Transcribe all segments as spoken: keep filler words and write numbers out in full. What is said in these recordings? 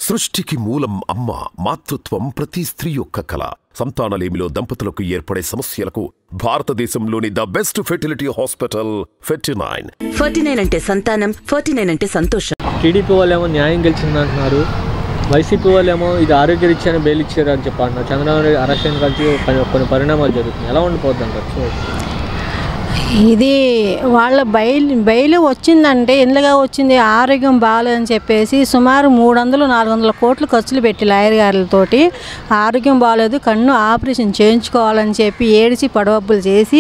సృష్టికి మూలం అమ్మ. మాతృత్వం ప్రతి స్త్రీ యొక్క కళ. సంతానలేమిలో దంపతులకు ఏర్పడే సమస్యలకు భారతదేశంలోని the best fertility hospital forty nine. Forty nine అంటే సంతానం, ఫార్టీ నైన్ అంటే సంతోషం. టీడీపీ వాళ్ళేమో న్యాయం గెలిచిందంటున్నారు, వైసీపీ వాళ్ళేమో ఇది ఆరోగ్యరీత్యాన్ని బెయిల్ ఇచ్చారు అని చెప్పి అంటున్నారు. చంద్రబాబు అరెస్ట్ అయిన కలిసి కొన్ని పరిణామాలు జరుగుతున్నాయి. ఎలా ఉండిపోద్ది అంటారు? ఇది వాళ్ళ బయలు బయలు వచ్చిందంటే ఎందుగా వచ్చింది, ఆరోగ్యం బాగాలేదని చెప్పేసి సుమారు మూడు వందలు నాలుగు వందల కోట్లు ఖర్చులు పెట్టి లాయర్ గారులతోటి ఆరోగ్యం బాగాలేదు, కన్ను ఆపరేషన్ చేయించుకోవాలని చెప్పి ఏడిచి పడవబ్బులు చేసి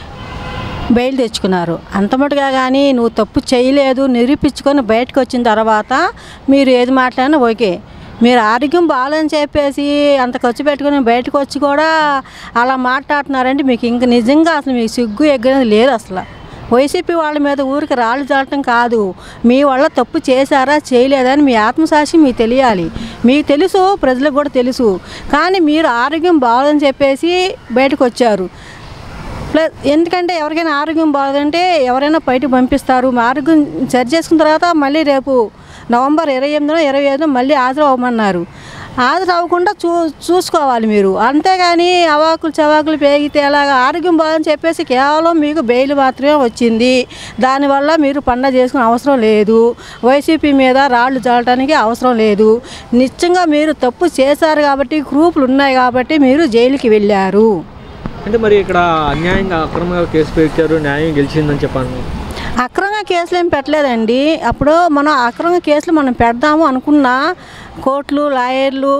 బయలు తెచ్చుకున్నారు. అంతమటుగా కానీ నువ్వు తప్పు చేయలేదు నిరూపించుకొని బయటకు వచ్చిన తర్వాత మీరు ఏది మాట్లాడినా ఓకే. మీరు ఆరోగ్యం బాగాలని చెప్పేసి అంత ఖర్చు పెట్టుకుని బయటకు వచ్చి కూడా అలా మాట్లాడుతున్నారంటే మీకు ఇంక నిజంగా అసలు మీకు సిగ్గు ఎగ్గనేది లేదు. అసలు వైసీపీ వాళ్ళ మీద ఊరికి రాళ్ళు చాలటం కాదు, మీ వల్ల తప్పు చేశారా చేయలేదని మీ ఆత్మసాక్షి మీకు తెలియాలి. మీకు తెలుసు, ప్రజలకు కూడా తెలుసు. కానీ మీరు ఆరోగ్యం బాగాలని చెప్పేసి బయటకు వచ్చారు. ప్లస్ ఎందుకంటే ఎవరికైనా ఆరోగ్యం బాగుందంటే ఎవరైనా బయటకు పంపిస్తారు. మా ఆరోగ్యం సరి చేసుకున్న తర్వాత మళ్ళీ రేపు నవంబర్ ఇరవై ఎనిమిదిలో ఇరవై ఐదులో మళ్ళీ హాజరు అవ్వమన్నారు. హాజరు అవ్వకుండా చూ చూసుకోవాలి మీరు. అంతేగాని అవాకులు చవాకులు పేగితే అలాగా ఆరోగ్యం బాగుందని చెప్పేసి కేవలం మీకు బెయిల్ మాత్రమే వచ్చింది. దానివల్ల మీరు పండగ చేసుకునే అవసరం లేదు. వైసీపీ మీద రాళ్ళు చల్లటానికి అవసరం లేదు. నిజంగా మీరు తప్పు చేశారు కాబట్టి గ్రూపులు ఉన్నాయి కాబట్టి మీరు జైలుకి వెళ్ళారు. అంటే మరి ఇక్కడ అన్యాయంగా అక్రమంగా కేసు పెట్టారు, న్యాయం గెలిచిందని చెప్పాను. అక్రమంగా కేసులు ఏం పెట్టలేదండి. అప్పుడు మనం అక్రమంగా కేసులు మనం పెడదాము అనుకున్న కోర్టులు లాయర్లు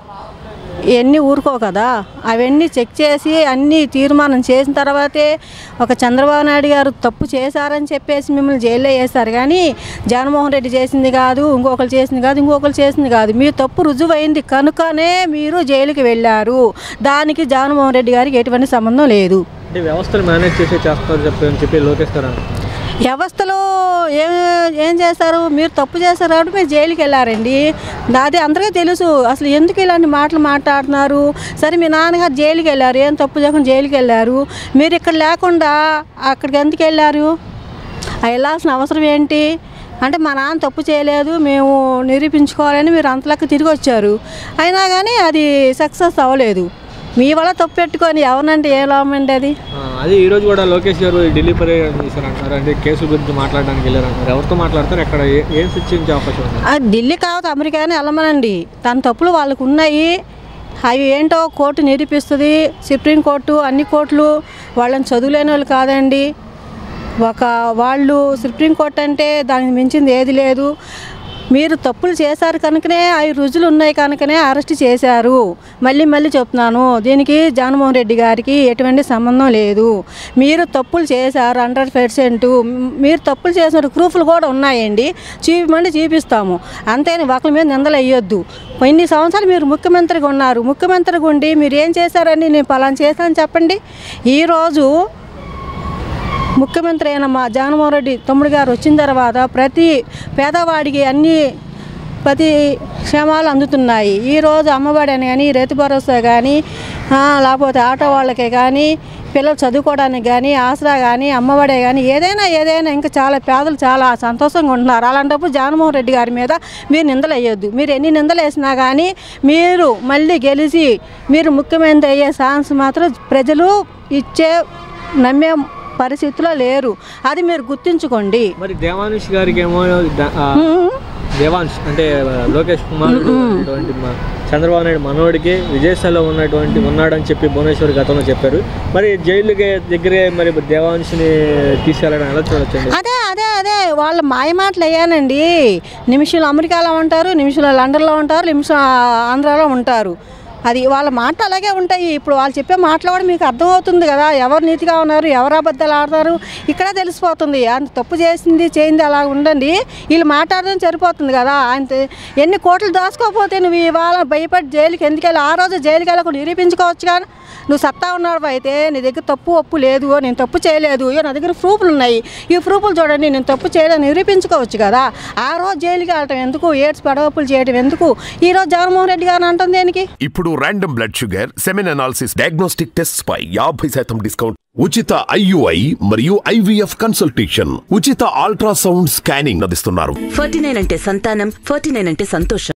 ఇవన్నీ ఊరుకో కదా, అవన్నీ చెక్ చేసి అన్నీ తీర్మానం చేసిన తర్వాతే ఒక చంద్రబాబు నాయుడు గారు తప్పు చేశారని చెప్పేసి మిమ్మల్ని జైల్లో వేస్తారు. కానీ జగన్మోహన్ రెడ్డి చేసింది కాదు, ఇంకొకరు చేసింది కాదు, ఇంకొకరు చేసింది కాదు, మీ తప్పు రుజువైంది కనుకనే మీరు జైలుకి వెళ్ళారు. దానికి జగన్మోహన్ రెడ్డి గారికి ఎటువంటి సంబంధం లేదు. అంటే వ్యవస్థలు మేనేజ్ చేసే చేస్తారు చెప్పని చెప్పి లోకేష్ గారు. వ్యవస్థలో ఏం ఏం చేస్తారు, మీరు తప్పు చేస్తారు కాబట్టి మీరు జైలుకి వెళ్ళారండి. అది అందరికీ తెలుసు. అసలు ఎందుకు ఇలాంటి మాటలు మాట్లాడుతున్నారు? సరే మీ నాన్నగారు జైలుకి వెళ్ళారు, ఏం తప్పు చేయకుండా జైలుకి వెళ్ళారు. మీరు ఇక్కడ లేకుండా అక్కడికి ఎందుకు వెళ్ళారు? వెళ్ళాల్సిన అవసరం ఏంటి? అంటే మా నాన్న తప్పు చేయలేదు, మేము నిరూపించుకోవాలని మీరు అంతలక్క తిరిగి వచ్చారు. అయినా కానీ అది సక్సెస్ అవ్వలేదు. మీ వల్ల తప్పు పెట్టుకొని ఎవరినంటే ఏ లాభమండి అది? అది ఈరోజు కూడా లోకేష్ గారు ఢిల్లీ పర్యటన చేశారు అంటారు. అంటే కేసు గురించి మాట్లాడడానికి వెళ్ళారు అంటారు. ఎవరితో మాట్లాడతారు, ఎక్కడ ఏం శిక్షించే అవకాశం ఉంది? అది ఢిల్లీ కావచ్చు అమెరికానే వెళ్ళమనండి. తన తప్పులు వాళ్ళకు ఉన్నాయి. అవి ఏంటో కోర్టు నిరూపిస్తుంది. సుప్రీంకోర్టు అన్ని కోర్టులు వాళ్ళని చదువులేని వాళ్ళు కాదండి. ఒక వాళ్ళు సుప్రీంకోర్టు అంటే దానికి మించింది ఏది లేదు. మీరు తప్పులు చేశారు కనుకనే అవి రుజువులు ఉన్నాయి కనుకనే అరెస్ట్ చేశారు. మళ్ళీ మళ్ళీ చెప్తున్నాను, దీనికి జగన్మోహన్ రెడ్డి గారికి ఎటువంటి సంబంధం లేదు. మీరు తప్పులు చేశారు హండ్రెడ్ పర్సెంట్. మీరు తప్పులు చేసిన ప్రూఫ్లు కూడా ఉన్నాయండి, చూపిమంటే చూపిస్తాము. అంతేని ఒకరి మీద నిందలు వేయొద్దు. ఇన్ని సంవత్సరాలు మీరు ముఖ్యమంత్రిగా ఉన్నారు. ముఖ్యమంత్రిగా ఉండి మీరు ఏం చేశారని నేను పలానా చేశానని చెప్పండి. ఈరోజు ముఖ్యమంత్రి అయిన మా జగన్మోహన్ రెడ్డి తమ్ముడు గారు వచ్చిన తర్వాత ప్రతి పేదవాడికి అన్ని ప్రతి క్షేమాలు అందుతున్నాయి. ఈరోజు అమ్మఒడి అని కానీ, రైతు భరోసా కానీ, లేకపోతే ఆటో వాళ్ళకే కానీ, పిల్లలు చదువుకోవడానికి కానీ, ఆసరా కానీ, అమ్మఒడే కానీ, ఏదైనా ఏదైనా ఇంకా చాలా పేదలు చాలా సంతోషంగా ఉంటున్నారు. అలాంటప్పుడు జగన్మోహన్ రెడ్డి గారి మీద మీరు నిందలు వేయొద్దు. మీరు ఎన్ని నిందలు వేసినా కానీ మీరు మళ్ళీ గెలిచి మీరు ముఖ్యమంత్రి అయ్యే ఛాన్స్ మాత్రం ప్రజలు ఇచ్చే నమ్మే పరిస్థితిలో లేరు. అది మీరు గుర్తుంచుకోండి. మరి దేవాంశ్ గారికి ఏమో దేవాంశ్ అంటే లోకేష్ కుమార్ చంద్రబాబు నాయుడు మనోడికి విదేశాల్లో ఉన్నటువంటి ఉన్నాడని చెప్పి భువనేశ్వర్ గతంలో చెప్పారు. మరి జైలుకి దగ్గరే మరి దేవాంశ్ని తీసుకెళ్ళడం ఎలా చూడొచ్చండి? అదే అదే అదే వాళ్ళ మాయ మాటలు అయ్యానండి. నిమిషంలో అమెరికాలో ఉంటారు, నిమిషంలో లండన్లో ఉంటారు, నిమిషం ఆంధ్రాలో ఉంటారు. అది వాళ్ళ మాట అలాగే ఉంటాయి. ఇప్పుడు వాళ్ళు చెప్పే మాటలు కూడా మీకు అర్థమవుతుంది కదా, ఎవరు నీతిగా ఉన్నారు, ఎవరు అబద్ధాలు ఆడతారు ఇక్కడే తెలిసిపోతుంది. అంత తప్పు చేసింది చేయింది అలా ఉండండి, వీళ్ళు మాట్లాడడం సరిపోతుంది కదా. అంతే ఎన్ని కోట్లు దాచుకోకపోతే నువ్వు ఇవాళ భయపడి జైలుకి ఎందుకు వెళ్ళి ఆ రోజు జైలుకి వెళ్ళకుండా నిరూపించుకోవచ్చు కానీ. నువ్వు సత్తా ఉన్నాడు అయితే నీ దగ్గర తప్పు ఒప్పు లేదు, నేను తప్పు చేయలేదు, నా దగ్గర ప్రూఫ్లు ఉన్నాయి, ఈ ప్రూఫ్లు చూడండి నేను తప్పు చేయలేదు నిరూపించుకోవచ్చు కదా. ఆ రోజు జైలుకి వెళ్ళటం ఎందుకు, ఏడ్స్ పడవప్పులు చేయడం ఎందుకు? ఈ రోజు జగన్మోహన్ రెడ్డి గారు అంటుంది దేనికి? ఇప్పుడు random blood sugar, semen analysis, diagnostic test పై యాభై శాతం డిస్కౌంట్, ఉచిత ఐయుఐ మరియు ఐవీఎఫ్ కన్సల్టేషన్, ఉచిత అల్ట్రాసౌండ్ స్కానింగ్ అందిస్తున్నారు. ఫార్టీ నైన్ అంటే సంతానం, ఫార్టీ నైన్ అంటే సంతోషం.